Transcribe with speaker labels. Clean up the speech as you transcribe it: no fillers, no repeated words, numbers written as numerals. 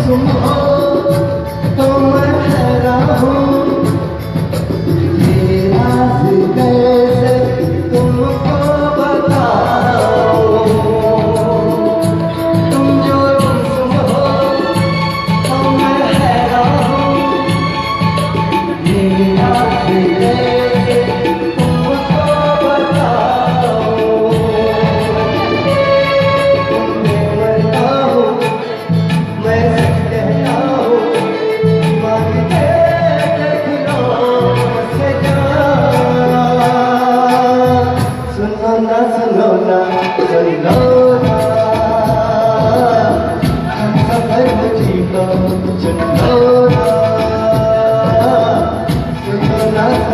Speaker 1: तुम हो तो मैं हैरान हूँ, ये राज कैसे तुमको बताऊं। तुम जो तुम हो तो मैं हैरान हूँ, ये राज कैसे तुमको बताऊं। तुमने बताऊं मैं सच कहता हूँ, मांग के देख लो मुझसे जान। सुनो ना सुनो ना सुनो ना, हम सफर मुझी को सुनो ना, सुनो ना।